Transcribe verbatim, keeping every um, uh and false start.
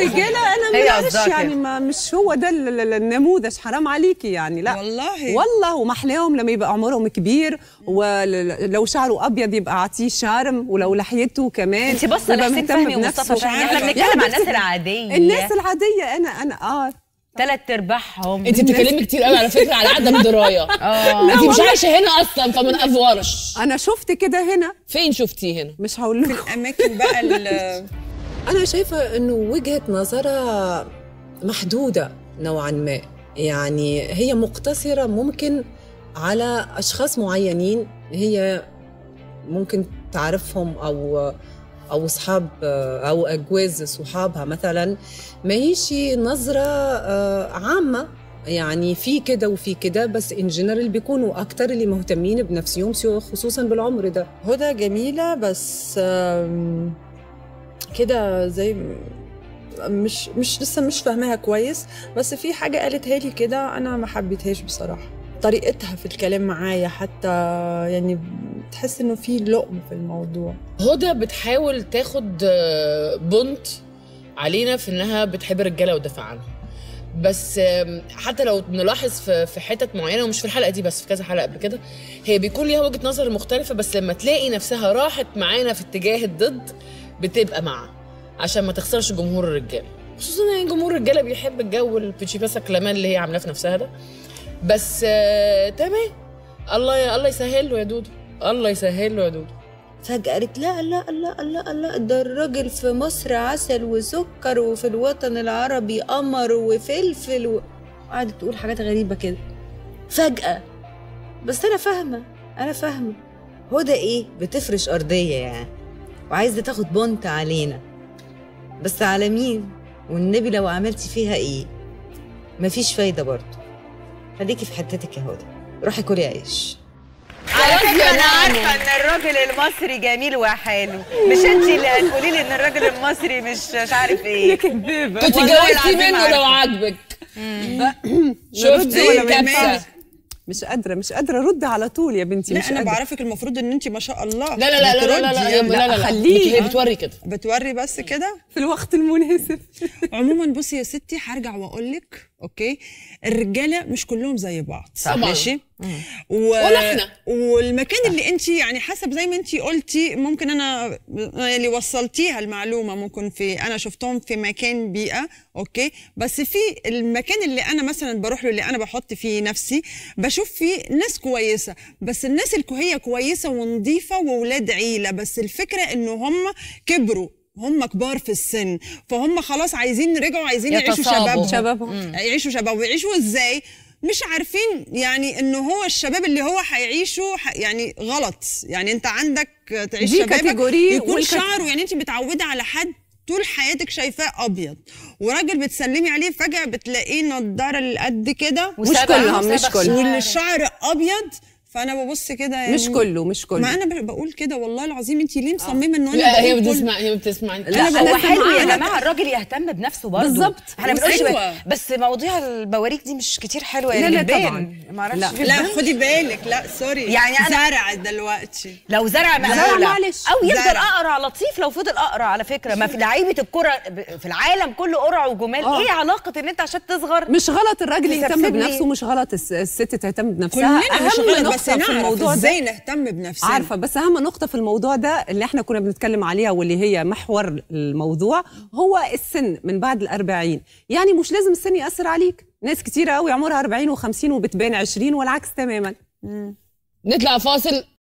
كرجاله انا ما بعرفش يعني، ما مش هو ده النموذج، حرام عليكي يعني. لا والله والله، ومحلاهم لما يبقى عمرهم كبير، ولو شعره ابيض يبقى اعطيه شارم، ولو لحيته كمان. انت بصه لحسين فهمي ومصطفى فهمي، احنا بنتكلم عن الناس العاديه. الناس العاديه انا انا اه ثلاث ارباعهم. انت بتتكلمي كتير قوي على فكره على عدم درايه. اه انت مش عايشه هنا اصلا فما نافورش. انا شفت كده هنا. فين شفتيه هنا؟ مش هقول لكم. في الاماكن بقى. انا شايفه انه وجهه نظرها محدوده نوعا ما، يعني هي مقتصره ممكن على اشخاص معينين هي ممكن تعرفهم، او او اصحاب او اجواز صحابها مثلا. ما هيش نظره عامه، يعني في كده وفي كده، بس ان جنرال بيكونوا اكتر اللي مهتمين بنفسهم خصوصا بالعمر ده. هدى جميله بس كده زي مش مش لسه مش فاهماها كويس، بس في حاجه قالتها لي كده انا ما حبيتهاش بصراحه. طريقتها في الكلام معايا حتى يعني تحس انه في لقم في الموضوع. هدى بتحاول تاخد بونت علينا في انها بتحب الرجاله وتدافع عنهم، بس حتى لو نلاحظ في حتت معينه، ومش في الحلقه دي بس، في كذا حلقه قبل كده، هي بيكون ليها وجهه نظر مختلفه، بس لما تلاقي نفسها راحت معانا في اتجاه الضد بتبقى معاه عشان ما تخسرش جمهور الرجاله، خصوصا ان جمهور الرجاله بيحب الجو البيتشي باسا كلامان اللي هي عاملاه في نفسها ده. بس آه تمام، الله يا الله يسهل له يا دودو، الله يسهل له يا دودو. فجأة قالت لا لا لا لا لا، ده الراجل في مصر عسل وسكر، وفي الوطن العربي قمر وفلفل و... قعدت تقول حاجات غريبة كده فجأة. بس أنا فاهمة أنا فاهمة هدى إيه بتفرش أرضية يعني، وعايزة تاخد بونت علينا، بس على مين؟ والنبي لو عملتي فيها إيه مفيش فايدة برضه. خليكي في حتتك يا هدى، روحي كلي عيش. على فكرة أنا عارفة إن الراجل المصري جميل وحلو، مش أنت اللي هتقولي لي إن الراجل المصري مش مش عارف إيه. كدابة. كنت جوزتي منه لو عاجبك. شفتي كبسة. مش قادرة مش قادرة أرد على طول يا بنتي. لا مش أنا قادرة. بعرفك المفروض إن أنت ما شاء الله. لا لا لا لا لا لا لا لا خليه. هي بتوري كده، بتوري بس كده في الوقت المناسب. عموما بصي يا ستي، هرجع وأقول لك أوكي، الرجالة مش كلهم زي بعض، ماشي؟ و... ولا احنا. والمكان اللي انت يعني حسب زي ما انت قلتي، ممكن انا اللي وصلتيها المعلومه ممكن في انا شفتهم في مكان بيئه اوكي، بس في المكان اللي انا مثلا بروح له اللي انا بحط فيه نفسي بشوف فيه ناس كويسه، بس الناس اللي هي كويسه ونظيفه واولاد عيله، بس الفكره انه هم كبروا، هم كبار في السن، فهم خلاص عايزين رجعوا عايزين يعيشوا شبابهم شبابهم يعيشوا شباب ويعيشوا ازاي؟ مش عارفين يعني انه هو الشباب اللي هو هيعيشه يعني غلط، يعني انت عندك تعيش شبابك يكون شعره، يعني انت متعوده على حد طول حياتك شايفاه ابيض، وراجل بتسلمي عليه فجاه بتلاقيه نضاره لقد كده، مش كلهم مش كلهم والشعر ابيض. فانا ببص كده يعني مش كله مش كله ما انا بقول كده والله العظيم. انت ليه مصممه انه انا لا هي بتسمع هي بتسمع لا هو حلو يا جماعه الراجل يهتم بنفسه برضه بالظبط. احنا بنقولش بس مواضيع البواريك دي مش كتير حلوه لا لا طبعا ما اعرفش. لا, لا خدي بالك، لا سوري يعني أنا زرع دلوقتي لو زرع مقبوله او يفضل اقرع لطيف، لو فضل اقرع على فكره ما في لعيبه الكره في العالم كله قرع وجمال. آه. ايه علاقه ان انت عشان تصغر؟ مش غلط الراجل يهتم بنفسه، مش غلط الست تهتم بنفسها. اهم نقطه في الموضوع ازاي نهتم بنفسنا، عارفه، بس اهم نقطه في الموضوع ده اللي احنا كنا بنتكلم عليها واللي هي محور الموضوع هو السن من بعد الأربعين. يعني مش لازم السن يأثر عليك، ناس كتيره قوي عمرها أربعين وخمسين وبتبان عشرين والعكس تماما. نطلع فاصل.